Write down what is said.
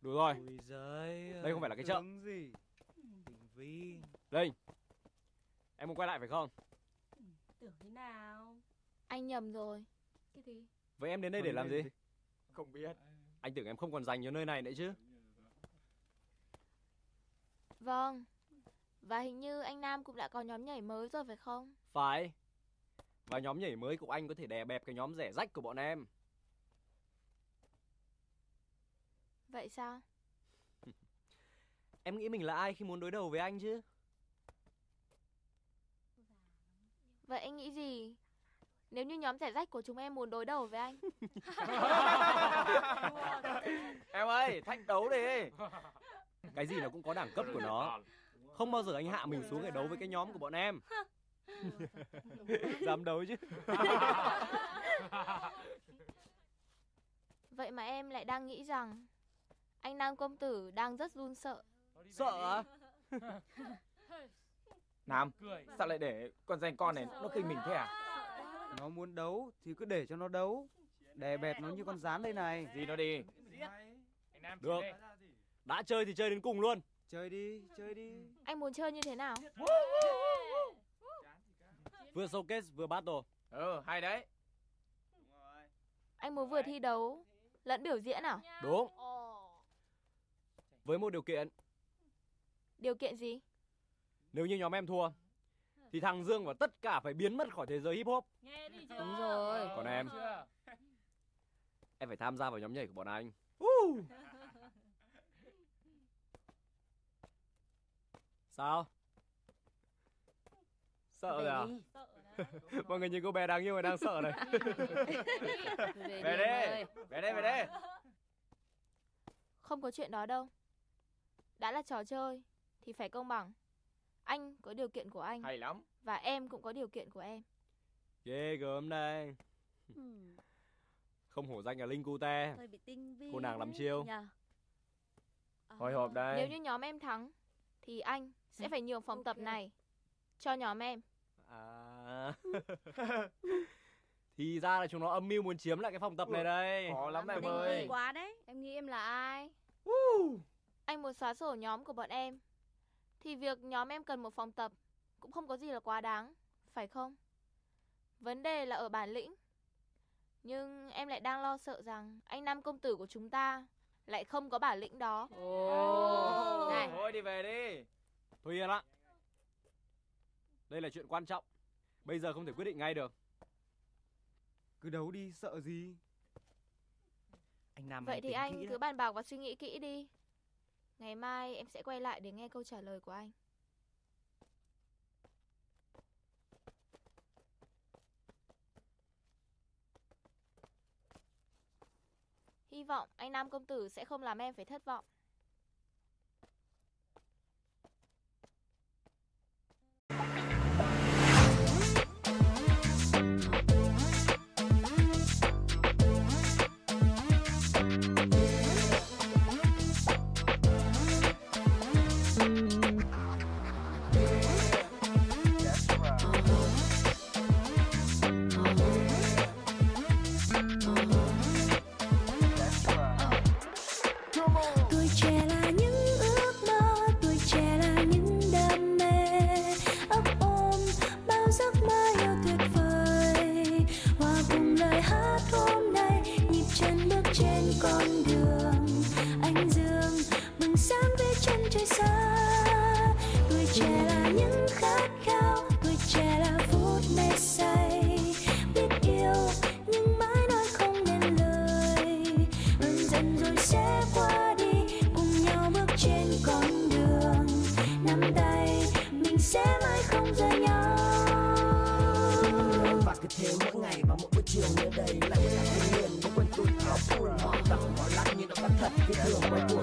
Đủ rồi. Ôi giời, Đây không phải là cái chợ. gì? Tình Vi. Linh, em muốn quay lại phải không? Tưởng thế nào? Anh nhầm rồi. Cái gì? Vậy em đến đây để làm gì? Không biết. Anh tưởng em không còn dành cho nơi này nữa chứ. Vâng. Và hình như anh Nam cũng đã có nhóm nhảy mới rồi phải không? Phải. Và nhóm nhảy mới của anh có thể đè bẹp cái nhóm rẻ rách của bọn em. Vậy sao? Em nghĩ mình là ai khi muốn đối đầu với anh chứ? Vậy anh nghĩ gì nếu như nhóm rẻ rách của chúng em muốn đối đầu với anh? Em ơi, thách đấu đi. Cái gì nó cũng có đẳng cấp của nó. Không bao giờ anh hạ mình xuống để đấu với cái nhóm của bọn em. Dám đấu chứ. Vậy mà em lại đang nghĩ rằng anh Nam công tử đang rất run sợ. Sợ á? Nam, sao lại để con danh con này nó khinh mình thế à? Nó muốn đấu thì cứ để cho nó đấu. Đè bẹp nó như con rán đây này. Gì nó đi. Được. Đã chơi thì chơi đến cùng luôn. Chơi đi, chơi đi. Anh muốn chơi như thế nào? Vừa showcase vừa battle. Hay đấy. Anh muốn vừa thi đấu lẫn biểu diễn à? Đúng. Với một điều kiện. Điều kiện gì? Nếu như nhóm em thua thì thằng Dương và tất cả phải biến mất khỏi thế giới hip hop. Nghe đi chưa? Đúng rồi. Còn em phải tham gia vào nhóm nhảy của bọn anh. Sao? Sợ rồi à? Mọi người nhìn cô bé đáng yêu và đang sợ này. Về đây. Về đây, về đây. Không có chuyện đó đâu. Đã là trò chơi thì phải công bằng. Anh có điều kiện của anh Hay lắm. và em cũng có điều kiện của em. Ghê gớm đây. Không hổ danh là Linh Cute. Hơi bị tinh vi. Cô nàng lắm chiêu. Nhờ. Hồi hộp đây. Nếu như nhóm em thắng thì anh sẽ phải nhường phòng tập này cho nhóm em. À. Thì ra là chúng nó âm mưu muốn chiếm lại cái phòng tập này đây. Khó lắm em Tinh ơi. vi quá đấy. Em nghĩ em là ai? Anh muốn xóa sổ nhóm của bọn em thì việc nhóm em cần một phòng tập cũng không có gì là quá đáng, phải không? Vấn đề là ở bản lĩnh. Nhưng em lại đang lo sợ rằng anh Nam công tử của chúng ta lại không có bản lĩnh đó. Này, Thôi đi về đi. Thôi yên ạ. Đây là chuyện quan trọng. Bây giờ không thể quyết định ngay được. Cứ đấu đi, sợ gì. Anh Nam vậy thì anh cứ bàn bạc và suy nghĩ kỹ đi. Ngày mai em sẽ quay lại để nghe câu trả lời của anh. Hy vọng anh Nam công tử sẽ không làm em phải thất vọng. Tuổi trẻ là những ước mơ, tuổi trẻ là những đam mê, ấp ôm bao giấc mơ yêu tuyệt vời. Hòa cùng lời hát hôm nay, nhịp chân bước trên con đường anh dương bừng sáng với chân trời xa. Tuổi trẻ là những khát khao, tuổi trẻ là phút mê say, biết yêu nhưng mãi nói không nên lời. Ơn dần rồi sẽ qua đi, cùng nhau bước trên con đường, nắm tay mình sẽ mãi không rời nhau. Và cứ thế mỗi ngày và mỗi buổi chiều nơi đây lại một ngày thiên nhiên với quanh tôi áo phun họ tặng họ lắc như nó bắt thật cái thường quay